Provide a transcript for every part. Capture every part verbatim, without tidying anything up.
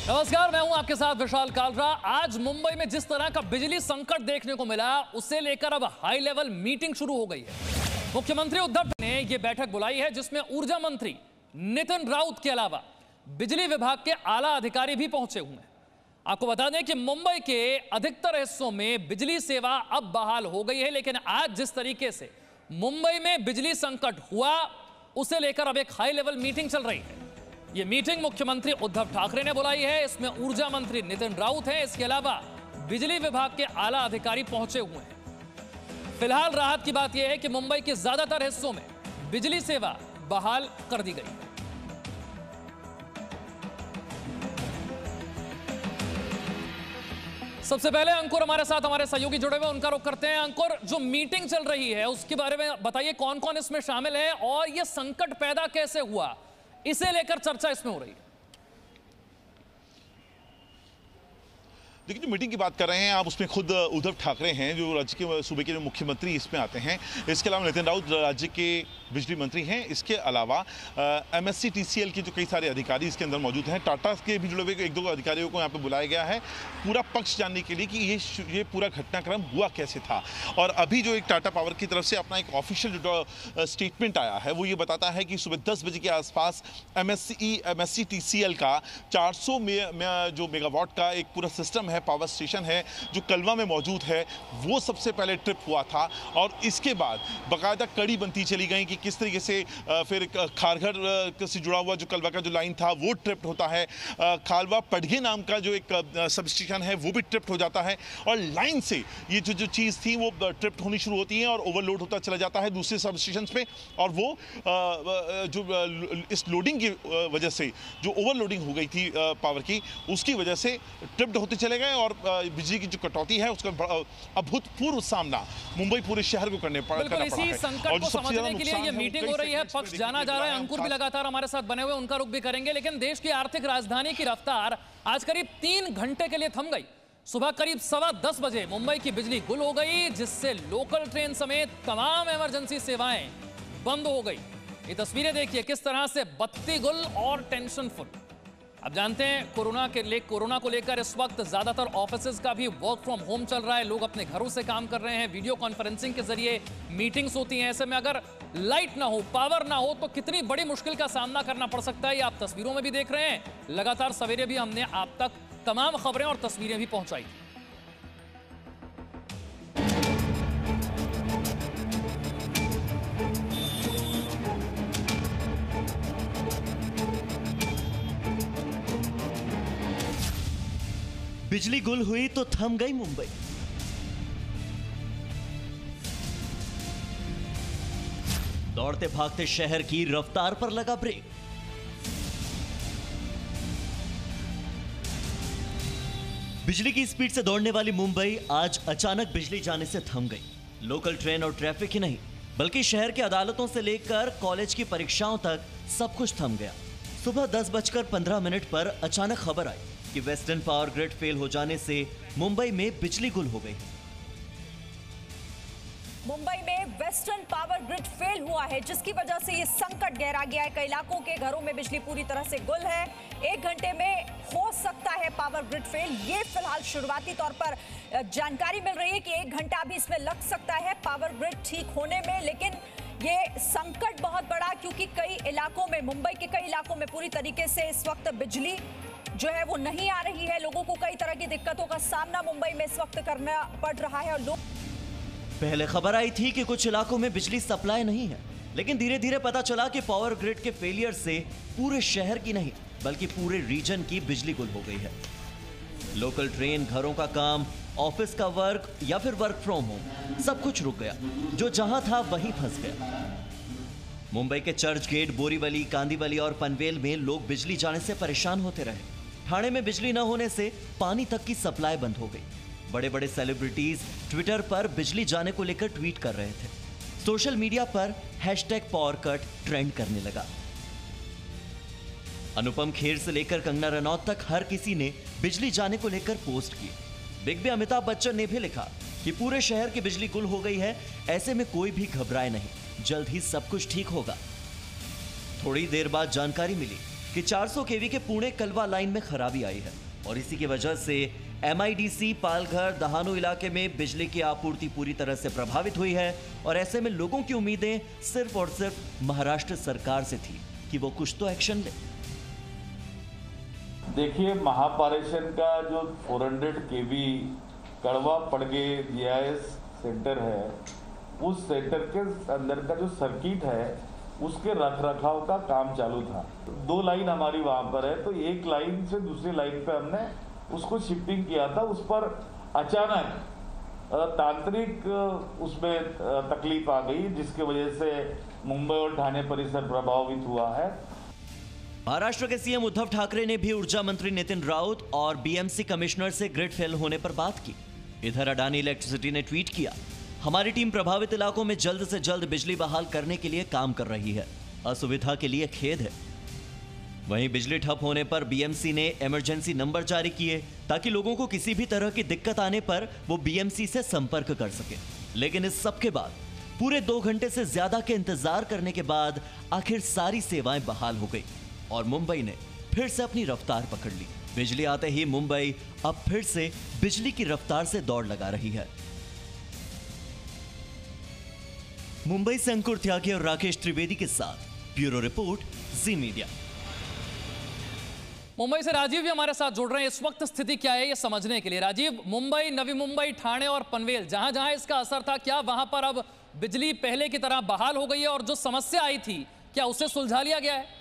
नमस्कार, मैं हूं आपके साथ विशाल कालरा। आज मुंबई में जिस तरह का बिजली संकट देखने को मिला, उसे लेकर अब हाई लेवल मीटिंग शुरू हो गई है। मुख्यमंत्री उद्धव ने यह बैठक बुलाई है जिसमें ऊर्जा मंत्री नितिन राउत के अलावा बिजली विभाग के आला अधिकारी भी पहुंचे हुए हैं। आपको बता दें कि मुंबई के अधिकतर हिस्सों में बिजली सेवा अब बहाल हो गई है, लेकिन आज जिस तरीके से मुंबई में बिजली संकट हुआ, उसे लेकर अब एक हाई लेवल मीटिंग चल रही है। ये मीटिंग मुख्यमंत्री उद्धव ठाकरे ने बुलाई है। इसमें ऊर्जा मंत्री नितिन राउत हैं, इसके अलावा बिजली विभाग के आला अधिकारी पहुंचे हुए हैं। फिलहाल राहत की बात यह है कि मुंबई के ज्यादातर हिस्सों में बिजली सेवा बहाल कर दी गई है। सबसे पहले अंकुर हमारे साथ, हमारे सहयोगी जुड़े हुए, उनका रुख करते हैं। अंकुर, जो मीटिंग चल रही है उसके बारे में बताइए, कौन कौन इसमें शामिल है और यह संकट पैदा कैसे हुआ, इसे लेकर चर्चा इसमें हो रही है। देखिए, जो मीटिंग की बात कर रहे हैं आप, उसमें खुद उद्धव ठाकरे हैं जो राज्य के सूबे के जो मुख्यमंत्री इसमें आते हैं। इसके अलावा नितिन राउत राज्य के बिजली मंत्री हैं। इसके अलावा एमएससी टीसीएल के जो कई सारे अधिकारी इसके अंदर मौजूद हैं। टाटा के भी जुड़े हुए एक दो अधिकारियों को यहाँ पे बुलाया गया है, पूरा पक्ष जानने के लिए कि ये ये पूरा घटनाक्रम हुआ कैसे था। और अभी जो एक टाटा पावर की तरफ से अपना एक ऑफिशियल जो स्टेटमेंट आया है, वो ये बताता है कि सुबह दस बजे के आसपास एमएससी एमएससी टीसीएल का चार सौ में जो मेगावाट का एक पूरा सिस्टम है, पावर स्टेशन है जो कलवा में मौजूद है, वो सबसे पहले ट्रिप हुआ था। और इसके बाद बाकायदा कड़ी बनती चली गई कि किस तरीके से फिर खारघर से जुड़ा हुआ जो कलवा का जो लाइन था वो ट्रिप्ट होता है। खालवा पड़गे नाम का जो एक सब स्टेशन है वो भी ट्रिप्ट हो जाता है, और लाइन से ये जो जो चीज़ थी वो ट्रिप्ट होनी शुरू होती है और ओवरलोड होता चला जाता है दूसरे सब स्टेशन पे। और वो जो इस लोडिंग की वजह से जो ओवरलोडिंग हो गई थी पावर की, उसकी वजह से ट्रिप्ट होते चले गए और बिजली की जो कटौती है उसका अभूतपूर्व सामना मुंबई पूरे शहर को करने पड़ा है। इसी संकट को समझने के लिए ये मीटिंग हो रही है, पक्ष जाना जा रहा है। अंकुर भी लगातार हमारे साथ बने हुए, उनका रुख भी करेंगे। लेकिन देश की आर्थिक राजधानी की रफ्तार आज करीब तीन घंटे के लिए थम गई। सुबह करीब सवा दस बजे मुंबई की बिजली गुल हो गई, जिससे लोकल ट्रेन समेत तमाम इमरजेंसी सेवाएं बंद हो गई। ये तस्वीरें देखिए किस तरह से बत्ती गुल और टेंशन फुल। अब जानते हैं कोरोना के ले कोरोना को लेकर इस वक्त ज्यादातर ऑफिसेज का भी वर्क फ्रॉम होम चल रहा है। लोग अपने घरों से काम कर रहे हैं, वीडियो कॉन्फ्रेंसिंग के जरिए मीटिंग्स होती हैं। ऐसे में अगर लाइट ना हो, पावर ना हो, तो कितनी बड़ी मुश्किल का सामना करना पड़ सकता है, ये आप तस्वीरों में भी देख रहे हैं। लगातार सवेरे भी हमने आप तक तमाम खबरें और तस्वीरें भी पहुंचाई। बिजली गुल हुई तो थम गई मुंबई। दौड़ते भागते शहर की रफ्तार पर लगा ब्रेक। बिजली की स्पीड से दौड़ने वाली मुंबई आज अचानक बिजली जाने से थम गई। लोकल ट्रेन और ट्रैफिक ही नहीं, बल्कि शहर की अदालतों से लेकर कॉलेज की परीक्षाओं तक सब कुछ थम गया। सुबह दस बजकर पंद्रह मिनट पर अचानक खबर आई कि वेस्टर्न पावर ग्रिड फेल हो जाने से मुंबई में बिजली गुल हो गई। मुंबई में वेस्टर्न पावर ग्रिड फेल हुआ है, जिसकी वजह से ये संकट गहरा गया है। कई इलाकों के घरों में बिजली पूरी तरह से गुल है। एक घंटे में हो सकता है पावर ग्रिड फेल, ये फिलहाल शुरुआती तौर पर जानकारी मिल रही है कि एक घंटा भी इसमें लग सकता है पावर ग्रिड ठीक होने में। लेकिन ये संकट बहुत बड़ा, क्योंकि कई इलाकों में, मुंबई के कई इलाकों में पूरी तरीके से इस वक्त बिजली जो है वो नहीं आ रही है। लोगों को कई तरह की दिक्कतों का सामना मुंबई में इस वक्त करना पड़ रहा है। और लोग पहले खबर आई थी कि कुछ इलाकों में बिजली सप्लाई नहीं है, लेकिन धीरे धीरे पता चला कि पावर ग्रिड के फेलियर से पूरे शहर की नहीं बल्कि पूरे रीजन की बिजली गुल हो गई है। लोकल ट्रेन, घरों का काम, ऑफिस का वर्क या फिर वर्क फ्रॉम होम, सब कुछ रुक गया। जो जहां था वहीं फंस गया। मुंबई के चर्च गेट, बोरीवली, कांदीवली और पनवेल में लोग बिजली जाने से परेशान होते रहे। ठाणे में बिजली न होने से पानी तक की सप्लाई बंद हो गई। बड़े बड़े सेलिब्रिटीज ट्विटर पर बिजली जाने को लेकर ट्वीट कर रहे थे। सोशल मीडिया पर हैशटैग पावर कट ट्रेंड करने लगा। अनुपम खेर से लेकर कंगना रनौत तक हर किसी ने बिजली जाने को लेकर पोस्ट किए। बिग बी अमिताभ बच्चन ने भी लिखा कि पूरे शहर की बिजली गुल हो गई है, ऐसे में कोई भी घबराए नहीं, जल्द ही सब कुछ ठीक होगा। थोड़ी देर बाद जानकारी मिली कि चार सौ केवी के पुणे कलवा लाइन में खराबी आई है और इसी की वजह से एमआईडीसी पालघर दहानू इलाके में बिजली की आपूर्ति पूरी तरह से प्रभावित हुई है और ऐसे में लोगों की उम्मीदें सिर्फ और सिर्फ महाराष्ट्र सरकार से थी कि वो कुछ तो एक्शन ले। देखिए, महापारेषण का जो चार सौ केवी कड़वा पड़गे जीआईएस सेंटर है, उस सेंटर के अंदर का जो सर्किट है उसके रख रखाव का काम चालू था। दो लाइन हमारी वहां पर है, तो एक लाइन से दूसरी लाइन पे हमने उसको शिफ्टिंग किया था। उस पर अचानक तांत्रिक उसमें तकलीफ आ गई, जिसके वजह से मुंबई और ठाणे परिसर प्रभावित हुआ है। महाराष्ट्र के सीएम उद्धव ठाकरे ने भी ऊर्जा मंत्री नितिन राउत और बीएमसी कमिश्नर से ग्रिड फेल होने पर बात की। इधर अडानी इलेक्ट्रिसिटी ने ट्वीट किया, हमारी टीम प्रभावित इलाकों में जल्द से जल्द बिजली बहाल करने के लिए काम कर रही है, असुविधा के लिए खेद है। वहीं बिजली ठप होने पर बीएमसी ने इमरजेंसी नंबर जारी किए ताकि लोगों को किसी भी तरह की दिक्कत आने पर वो बीएमसी से संपर्क कर सके। लेकिन इस सब के बाद पूरे दो घंटे से ज्यादा के इंतजार करने के बाद आखिर सारी सेवाएं बहाल हो गई और मुंबई ने फिर से अपनी रफ्तार पकड़ ली। बिजली आते ही मुंबई अब फिर से बिजली की रफ्तार से दौड़ लगा रही है। मुंबई से अंकुर त्यागी और राकेश त्रिवेदी के साथ bureau report, Zee media. Mumbai से राजीव भी हमारे साथ जुड़ रहे हैं। इस वक्त स्थिति क्या है ये समझने के लिए। राजीव, मुंबई, नवी मुंबई, ठाणे और पनवेल, जहां जहां इसका असर था, क्या वहां पर अब बिजली पहले की तरह बहाल हो गई है और जो समस्या आई थी क्या उसे सुलझा लिया गया है?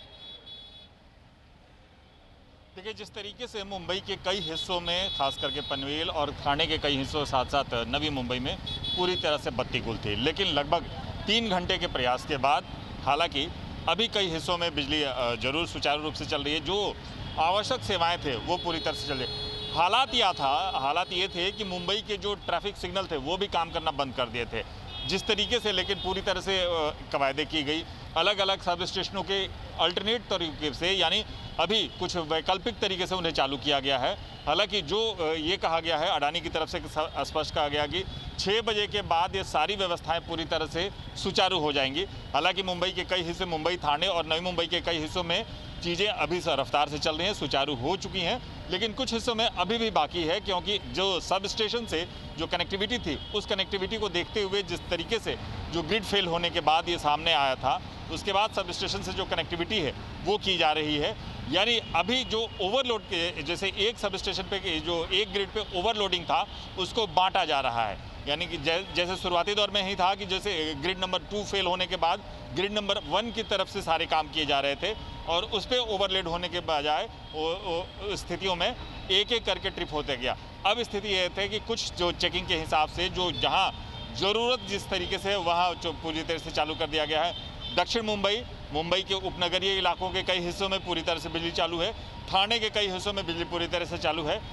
देखिए, जिस तरीके से मुंबई के कई हिस्सों में, खास करके पनवेल और ठाणे के कई हिस्सों साथ साथ नवी मुंबई में पूरी तरह से बत्ती गुल थी, लेकिन लगभग तीन घंटे के प्रयास के बाद हालांकि अभी कई हिस्सों में बिजली जरूर सुचारू रूप से चल रही है। जो आवश्यक सेवाएं थे वो पूरी तरह से चल रही। हालात यह था हालात ये थे कि मुंबई के जो ट्रैफिक सिग्नल थे वो भी काम करना बंद कर दिए थे जिस तरीके से, लेकिन पूरी तरह से कवायदे की गई अलग अलग सब स्टेशनों के अल्टरनेट तरीके से, यानी अभी कुछ वैकल्पिक तरीके से उन्हें चालू किया गया है। हालांकि जो ये कहा गया है, अडानी की तरफ से स्पष्ट कहा गया कि छः बजे के बाद ये सारी व्यवस्थाएं पूरी तरह से सुचारू हो जाएंगी। हालांकि मुंबई के कई हिस्से, मुंबई, ठाणे और नवी मुंबई के कई हिस्सों में चीज़ें अभी रफ्तार से चल रही हैं, सुचारू हो चुकी हैं, लेकिन कुछ हिस्सों में अभी भी बाकी है, क्योंकि जो सब स्टेशन से जो कनेक्टिविटी थी उस कनेक्टिविटी को देखते हुए जिस तरीके से जो ग्रिड फेल होने के बाद ये सामने आया था, उसके बाद सब स्टेशन से जो कनेक्टिविटी है वो की जा रही है। यानी अभी जो ओवरलोड के, जैसे एक सब स्टेशन पे जो एक ग्रिड पे ओवरलोडिंग था उसको बांटा जा रहा है। यानी कि जैसे शुरुआती दौर में ही था कि जैसे ग्रिड नंबर टू फेल होने के बाद ग्रिड नंबर वन की तरफ से सारे काम किए जा रहे थे और उस पर ओवरलोड होने के बजाय स्थितियों में एक एक करके ट्रिप होते गया। अब स्थिति यह थी कि कुछ जो चेकिंग के हिसाब से जो जहां ज़रूरत जिस तरीके से वहां जो पूरी तरह से चालू कर दिया गया है। दक्षिण मुंबई, मुंबई के उपनगरीय इलाकों के कई हिस्सों में पूरी तरह से बिजली चालू है। ठाणे के कई हिस्सों में बिजली पूरी तरह से चालू है।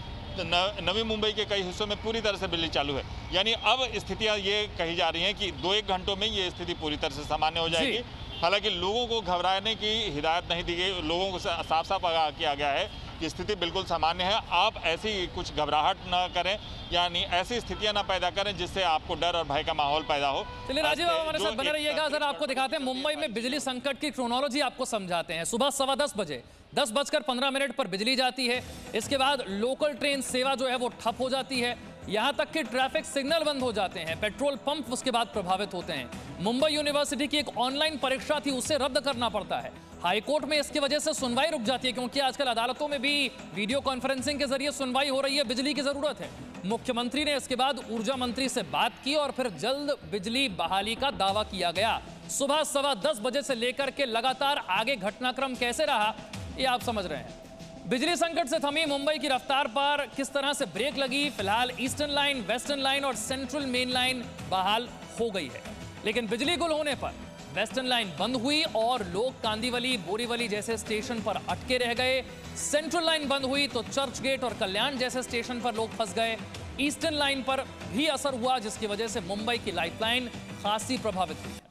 नवी मुंबई के कई हिस्सों में पूरी तरह से बिजली चालू है। यानी अब स्थितियां ये कही जा रही हैं कि दो एक घंटों में ये स्थिति पूरी तरह से सामान्य हो जाएगी। हालांकि लोगों को घबराने की हिदायत नहीं दी गई, लोगों को साफ साफ आगाह किया गया है कि स्थिति बिल्कुल सामान्य है। आप ऐसी कुछ घबराहट ना करें, यानी ऐसी स्थितियां ना पैदा करें जिससे आपको डर और भय का माहौल पैदा हो। चलिए राजीव, आप हमारे साथ बने रहिएगा। जरा आपको दिखाते हैं मुंबई में बिजली संकट की क्रोनोलॉजी आपको समझाते हैं। सुबह सवा दस बजे दस बजकर पंद्रह मिनट पर बिजली जाती है। इसके बाद लोकल ट्रेन सेवा जो है वो ठप हो जाती है। यहां तक कि ट्रैफिक सिग्नल बंद हो जाते हैं, पेट्रोल पंप उसके बाद प्रभावित होते हैं। मुंबई यूनिवर्सिटी की एक ऑनलाइन परीक्षा थी, उसे रद्द करना पड़ता है। हाईकोर्ट में इसकी वजह से सुनवाई रुक जाती है, क्योंकि आजकल अदालतों में भी वीडियो कॉन्फ्रेंसिंग के जरिए सुनवाई हो रही है, बिजली की जरूरत है। मुख्यमंत्री ने इसके बाद ऊर्जा मंत्री से बात की और फिर जल्द बिजली बहाली का दावा किया गया। सुबह सवा दस बजे से लेकर के लगातार आगे घटनाक्रम कैसे रहा ये आप समझ रहे हैं। बिजली संकट से थमी मुंबई की रफ्तार पर किस तरह से ब्रेक लगी। फिलहाल ईस्टर्न लाइन, वेस्टर्न लाइन और सेंट्रल मेन लाइन बहाल हो गई है, लेकिन बिजली गुल होने पर वेस्टर्न लाइन बंद हुई और लोग कांदीवली, बोरीवली जैसे स्टेशन पर अटके रह गए। सेंट्रल लाइन बंद हुई तो चर्च गेट और कल्याण जैसे स्टेशन पर लोग फंस गए। ईस्टर्न लाइन पर भी असर हुआ, जिसकी वजह से मुंबई की लाइफलाइन खासी प्रभावित हुई है।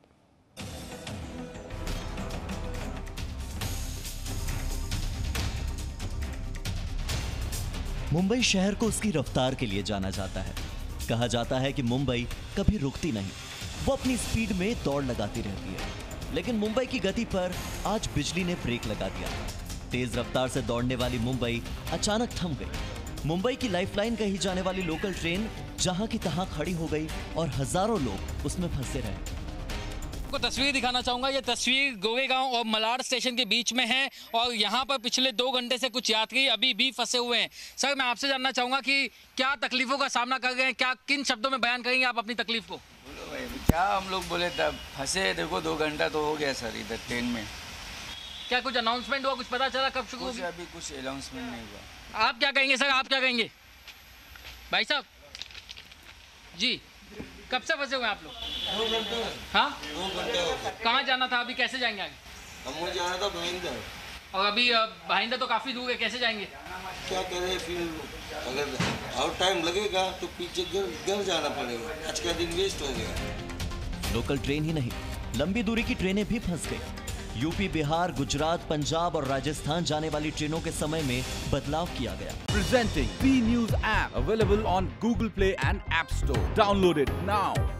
मुंबई शहर को उसकी रफ्तार के लिए जाना जाता है। कहा जाता है कि मुंबई कभी रुकती नहीं, वो अपनी स्पीड में दौड़ लगाती रहती है। लेकिन मुंबई की गति पर आज बिजली ने ब्रेक लगा दिया। तेज रफ्तार से दौड़ने वाली मुंबई अचानक थम गई। मुंबई की लाइफलाइन कही जाने वाली लोकल ट्रेन जहां की तहां खड़ी हो गई और हजारों लोग उसमें फंसे रहे। को तस्वीर दिखाना चाहूंगा। ये तस्वीर गोरेगांव और मलाड स्टेशन के बीच में है और यहाँ पर पिछले दो घंटे से कुछ यात्री अभी भी फंसे हुए हैं। सर, मैं आपसे जानना चाहूंगा कि क्या तकलीफों का सामना कर रहे हैं, क्या किन शब्दों में बयान करेंगे आप अपनी तकलीफ को? बोलो भाई, क्या हम लोग बोले तब फंसे, देखो दो घंटा तो हो गया सर इधर ट्रेन में। क्या कुछ अनाउंसमेंट हुआ, कुछ पता चला कब शुरू होगी? अभी कुछ अनाउंसमेंट नहीं हुआ। आप क्या कहेंगे सर, आप क्या कहेंगे भाई साहब जी? कब से फंसे हुए आप लोग? दो घंटे। हाँ, दो घंटे हो गए। कहाँ जाना था, अभी कैसे जाएंगे आगे? हमें जाना था भाईंदर। और अभी भाईंदर तो काफी दूर है, कैसे जाएंगे? क्या करें फिर, अगर और टाइम लगेगा तो पीछे घर घर जाना पड़ेगा। आज का दिन वेस्ट हो गया। लोकल ट्रेन ही नहीं, लंबी दूरी की ट्रेनें भी फंस गई। यूपी, बिहार, गुजरात, पंजाब और राजस्थान जाने वाली ट्रेनों के समय में बदलाव किया गया। Presenting B News app available on Google Play and App Store. Download it now.